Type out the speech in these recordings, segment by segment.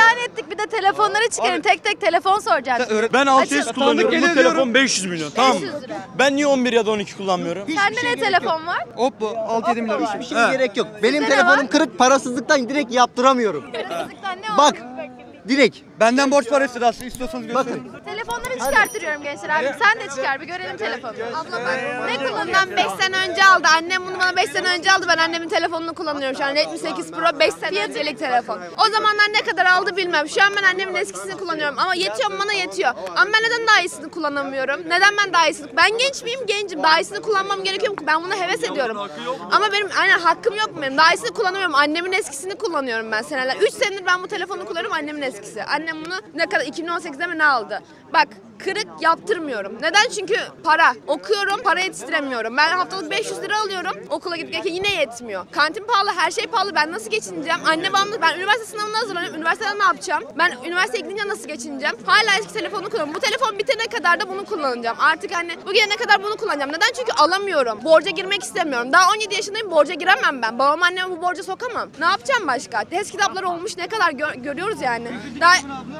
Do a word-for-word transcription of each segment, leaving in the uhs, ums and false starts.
ilan ettik, bir de telefonları çıkarın. Tek tek telefon soracağım. Ben altı S Açın. kullanıyorum. Bu telefon beş yüz milyon. Tamam mı? beş yüz lira. Ben niye on bir ya da on iki kullanmıyorum? Sende ne telefon var? Oppo altı yedi milyar. Hiçbir şeye gerek yok. Benim Sizde ne telefonum var? kırık, parasızlıktan direkt yaptıramıyorum. Parasızlıktan ne Bak, oldu? direkt. Benden borç para istedi aslında, istiyorsanız göstereyim. Bakın. Telefonları çıkarttırıyorum gençler abi. Sen de çıkar, bir görelim telefonu. Abla bak. Ne Bundan beş sene önce aldı. Annem bunu bana beş sene önce aldı. Ben annemin telefonunu kullanıyorum şu an. Redmi sekiz Pro beş sene öncelik telefon. O zamanlar ne kadar aldı bilmem. Şu an ben annemin eskisini kullanıyorum. Ama yetiyor mu bana yetiyor. Ama ben neden daha iyisini kullanamıyorum? Neden ben daha iyisini? Ben genç miyim? Gencim. Daha iyisini kullanmam gerekiyor mu? Ben buna heves ediyorum. Ama benim aynen hakkım yok mu benim? Daha iyisini kullanamıyorum. Annemin eskisini kullanıyorum ben seneler. üç senedir ben bu telefonu kullanıyorum. Annemin eskisi. Annem bunu ne kadar iki bin on sekizde mi ne aldı? Bak, kırık yaptırmıyorum. Neden? Çünkü para. Okuyorum, para yetiştiremiyorum. Ben haftalık beş yüz lira alıyorum. Okula gidip gelirken yine yetmiyor. Kantin pahalı, her şey pahalı. Ben nasıl geçineceğim? Anne babamla ben üniversite sınavına hazırlanıyorum. Üniversitede ne yapacağım? Ben üniversiteye gidince nasıl geçineceğim? Hala eski telefonu kullanıyorum. Bu telefon bitene kadar da bunu kullanacağım. Artık hani bu gelene kadar bunu kullanacağım. Neden? Çünkü alamıyorum. Borca girmek istemiyorum. Daha on yedi yaşındayım, borca giremem ben. Babam anneme bu borca sokamam. Ne yapacağım başka? Test kitapları olmuş, ne kadar gö- görüyoruz yani. Daha...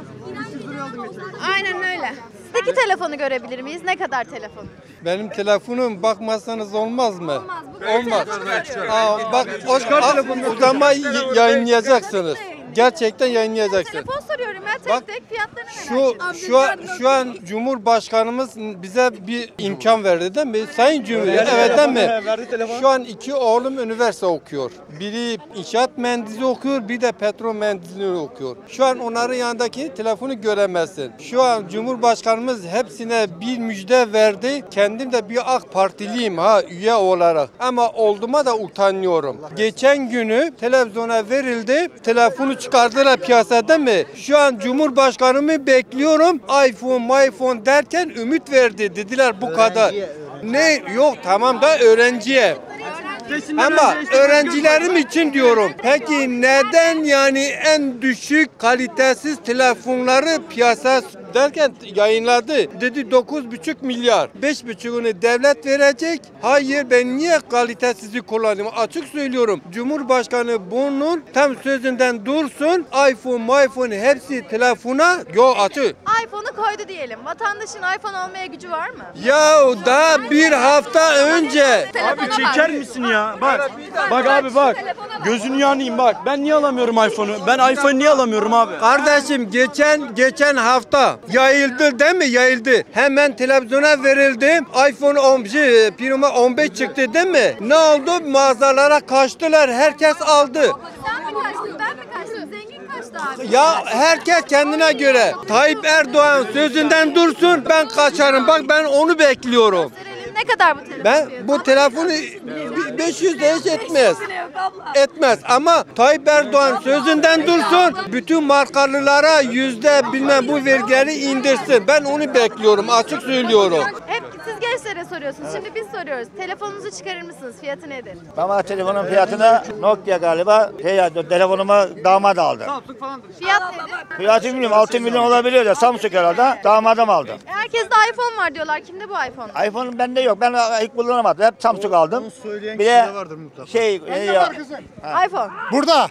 Aynen öyle. Sizdeki telefonu görebilir miyiz? Ne kadar telefon? Benim telefonum bakmazsanız olmaz mı? Olmaz. Bu Olmaz. telefonu- Aa, bak o, o zaman y- yayınlayacaksınız. Gerçekten yayınlayacaksınız. Telefon soruyorum ya, tek Bak, tek fiyatlarını merak Şu ediyorum. şu an şu an Cumhurbaşkanımız bize bir imkan verdi değil mi? Sayın Cumhurbaşkanı, evet değil mi? Şu an iki oğlum üniversite okuyor. Biri inşaat mühendisliği okuyor, bir de petrol mühendisliği okuyor. Şu an onların yanındaki telefonu göremezsin. Şu an Cumhurbaşkanımız hepsine bir müjde verdi. Kendim de bir AK Partiliyim ha, üye olarak. Ama olduğuma da utanıyorum. Geçen günü televizyona verildi. Telefonu çıkardılar piyasada mı? Şu an Cumhurbaşkanımı bekliyorum. iPhone, iPhone derken ümit verdi. Dediler bu kadar. Ne? Yok tamam da öğrenciye. Ama öğrencilerim için diyorum. Peki neden yani en düşük kalitesiz telefonları piyasa derken yayınladı. Dedi dokuz buçuk milyar. beş buçuğunu devlet verecek. Hayır, ben niye kalitesizi kullanayım? Açık söylüyorum. Cumhurbaşkanı bunun tam sözünden dursun. iPhone, iPhone hepsi telefona yo açık. iPhone'u koydu diyelim. Vatandaşın iPhone almaya gücü var mı? Ya daha bir hafta önce. Telefona Abi çeker bak. misin ya? Bak. Bak abi bak. Gözünü yanayım bak. Ben niye alamıyorum iPhone'u? Ben iPhone niye alamıyorum abi? Kardeşim geçen geçen hafta yayıldı değil mi? Yayıldı. Hemen televizyona verildi. iPhone on beş, Prima on beş çıktı değil mi? Ne oldu? Mağazalara kaçtılar. Herkes aldı. Sen mi kaçtın, ben mi kaçtım? Zengin kaçtı abi. Ya herkes kendine göre. Tayyip Erdoğan sözünden dursun, ben kaçarım. Bak ben onu bekliyorum. Gösterelim, ne kadar bu telefon? Ben bu telefonu beş yüz de hiç etmez. Etmez ama Tayyip Erdoğan sözünden dursun. Bütün markalılara yüzde bilmem bu vergileri indirsin. Ben onu bekliyorum. Açık söylüyorum. Hep siz gençlere soruyorsunuz. Şimdi biz soruyoruz. Telefonunuzu çıkarır mısınız? Fiyatı nedir? Ama telefonun fiyatını Nokia galiba şey ya, telefonumu damat aldı. Fiyat nedir? Fiyatı bilmiyorum altı milyon olabiliyor da Samsung herhalde damadım aldı. Herkeste iPhone var diyorlar. Kimde bu iPhone? iPhone bende yok. Ben ilk kullanamadım. Hep Samsung aldım. Bir de şey ne ya, iPhone. Burada.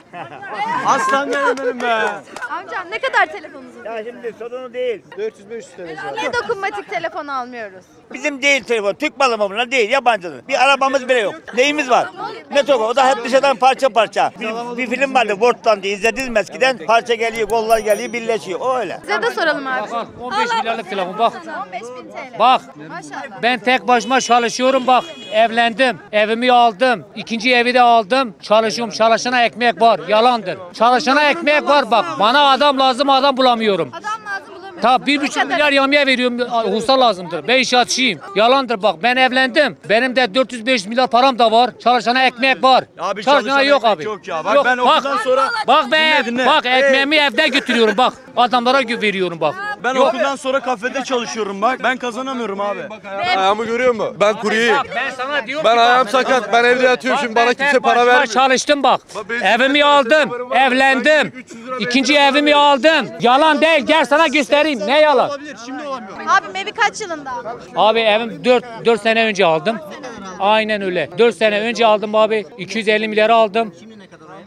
Aslan benim be. Amcam ne kadar telefonunuz var? ya şimdi sorunu değil. dört yüz beş yüz T L. Niye dokunmatik telefon almıyoruz? Bizim değil telefon. Türk malı mı bunlar? Değil. Yabancı. Bir arabamız bile yok. Neyimiz var? Ne çok? O da hep dışarıdan parça parça. Bir, bir film vardı. Word'dan diye izlediniz mi eskiden? Parça geliyor, kollar geliyor, birleşiyor. O öyle. Size de soralım abi. on beş milyarlık telefon bak. on beş bin T L. Bak Maşallah. ben tek başıma çalışıyorum bak. Evlendim. Evimi aldım. İkinci evi de aldım. Çalışıyorum. Çalışana ekmek var. Yalandır. Çalışana ekmek var bak. Bana adam lazım, adam bulamıyorum. Adam lazım bulamıyoruz. Ta bir buçuk milyar yamya veriyorum. Husa lazımdır. Ben inşaatçıyım. Yalandır bak. Ben evlendim. Benim de dört yüz beş yüz milyar param da var. Çalışana ekmek var. Abi Çalışana çalışan yok ekmek abi. yok ya. Bak ben okuldan sonra- Bak ben Dinle, dinle. bak ekmeğimi evde götürüyorum bak. Adamlara gö- veriyorum bak. Ben Yok. okuldan sonra kafede çalışıyorum bak. Ben kazanamıyorum abi. Ayağımı görüyor musun? Ben kuruyum. Bak ben sana diyorum Ben ki ayağım bak- sakat. Ben evde yatıyorum Bak şimdi. ben Bana tek kimse para başıma vermiyor. çalıştım bak. benim Evimi üç yüz aldım. lira var. Ben Evlendim. üç yüz lira İkinci benim evimi aldım. Yalan değil. Gel sana göstereyim. Ne yalan? Şimdi olamıyor. Abim evi kaç yılında? Abi evim dört dört sene önce aldım. Aynen öyle. dört sene önce aldım abi. iki yüz elli milyara aldım.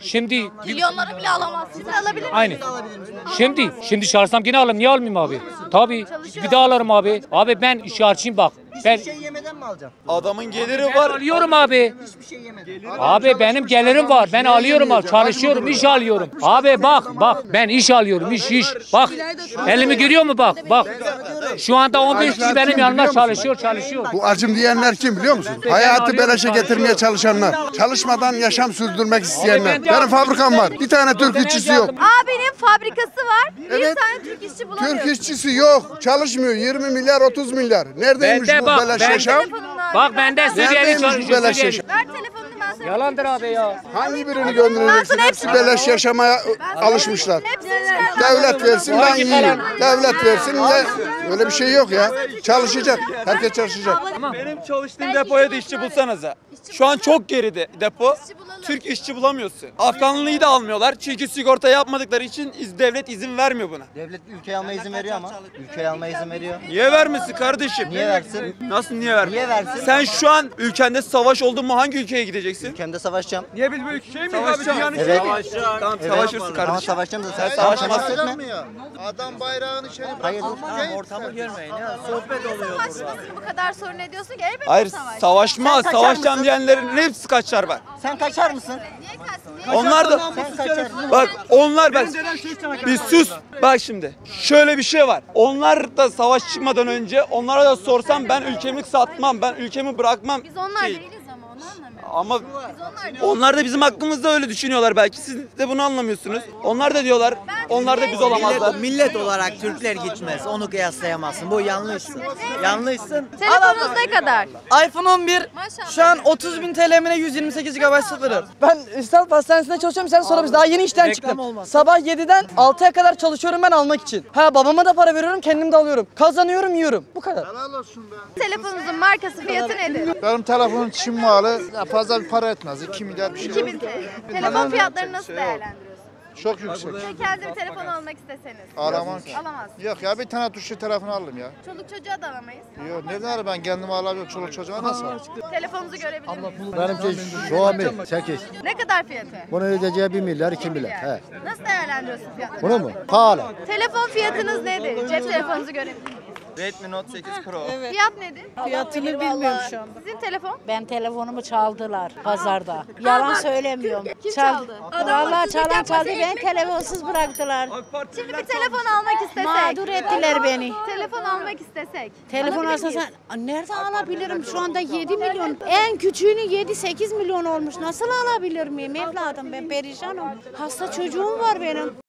Şimdi Milyonları bile alamazsınız. Siz alabilir misiniz? aynı. Şimdi şimdi çalışsam yine alırım. Niye almayayım abi? Tabii. Bir daha alırım abi. Abi ben işaretçiyim bak. Ben Bir şey yemeden mi alacaksın? Adamın geliri Ben var. alıyorum abi. Hiçbir şey yemeden. Abi benim gelirim var. Ben alıyorum abi. Çalışıyorum, iş alıyorum. Abi bak bak ben iş alıyorum, iş iş. Bak elimi görüyor mu bak? Bak. Şu anda on beş kişi benim yanımda çalışıyor, çalışıyor. Bu acım diyenler kim biliyor musun? Hayatı beleşe getirmeye çalışanlar. Çalışmadan yaşam sürdürmek isteyenler. Benim fabrikam var. Bir tane Türk işçisi yok. Abinin fabrikası var. Bir Evet. tane Türk işçi bulamıyor. Türk işçisi yok. Çalışmıyor. yirmi milyar otuz milyar. Neredeymiş Bende bu bak, beleş bende- yaşam? Bak bende Suriyeli Neredeymiş bu çalışıyor. beleş Suriyeli. yaşam? Ver telefonunu ben sana. Yalandır abi ya. Hangi birini göndereceksin? Hepsi beleş yaşamaya alışmışlar. Hepsini çıkar. Devlet versin ben yiyeyim. Devlet versin de öyle bir şey yok ya. Çalışacak. Herkes çalışacak. Benim çalıştığım depoya da işçi bulsanıza. Şu an çok geride depo. Türk işçi bulamıyorsun. Afganlıyı da almıyorlar. Çünkü sigorta yapmadıkları için iz- devlet izin vermiyor buna. Devlet ülkeyi almaya izin veriyor ama. Ülkeyi almaya izin veriyor. Niye vermesin kardeşim? Niye versin? Nasıl niye vermesin? Niye versin? Sen şu an ülkende savaş oldu mu hangi ülkeye gideceksin? Ülkemde savaşacağım. Niye biz bu ülke şey miyiz abi dünyanın Evet. Tamam Evet. savaşırsın Ama kardeşim. savaşacağım da sen savaşmazsın. savaşmazsın. Adam bayrağını şey Hayır. Ortamı görmeyin ya. Sohbet oluyor. Savaşmasını bu kadar sorun ediyorsun ki elbette Hayır savaş. savaşmaz. Sen Savaşacağım kaçar diyenlerin hepsi kaçar bak. Sen kaçar mısın? Niye kalsın? Niye Onlar da Sen kaçarsın. bak onlar bak bir sus bak şimdi şöyle bir şey var. Onlar da savaş çıkmadan önce onlara da sorsam ben ülkemi satmam ben ülkemi bırakmam. Biz onlar şey. değiliz ama onu anlamıyorum. Ama Biz onlar değiliz. onlar da bizim hakkımızda öyle düşünüyorlar belki siz de bunu anlamıyorsunuz. Onlar da diyorlar onlar da biz olamazlar. Millet olarak Türkler gitmez. Onu kıyaslayamazsın. Bu yanlışsın. Yanlışsın. Telefonunuz ne kadar? iPhone on bir Maşallah. şu an otuz bin T L'mine yüz yirmi sekiz gigabayt sıfırı. Ben İstanbul Hastanesi'nde çalışıyorum. Sen sorabilirsin. Daha yeni işten çıktım. Sabah yediden altıya kadar çalışıyorum ben almak için. Ha babama da para veriyorum, kendim de alıyorum. Kazanıyorum, yiyorum. Bu kadar. Telefonunuzun markası fiyatı nedir? Benim telefonum Çin malı. Fazla bir para etmez. iki milyar bir şey. iki bin T L. Telefon fiyatlarını nasıl değerlendiriyorsunuz? Çok yüksek. Size kendi bir telefon almak isteseniz. Alamam ki. Alamazsınız. Yok ya bir tane tuşlu telefon alırım ya. Çoluk çocuğa da alamayız. Yok nereden alırım ben kendimi alamıyorum. Çoluk çocuğa nasıl alırım? Telefonunuzu görebilir miyim? Benimki Xiaomi sekiz. Ne kadar fiyatı? Bunu ödeyeceği bir milyar iki milyar. He. Nasıl değerlendiriyorsun fiyatları? Bunu mu? Pahalı. Telefon fiyatınız nedir? Cep telefonunuzu görebilir miyiz? Redmi Note sekiz Pro. Fiyat nedir? Fiyatını bilmiyorum şu anda. Sizin telefon? Ben telefonumu çaldılar pazarda. Yalan söylemiyorum. Kim çaldı? Vallahi çalan çaldı, beni telefonsuz bıraktılar. Şimdi bir telefon almak istesek. Mağdur ettiler beni. Telefon almak istesek. Telefon alabilir alsan miyiz? sen nerede alabilirim? Şu anda yedi milyon. En küçüğünü yedi sekiz milyon olmuş. Nasıl alabilir miyim evladım? Ben perişanım. Hasta çocuğum var benim.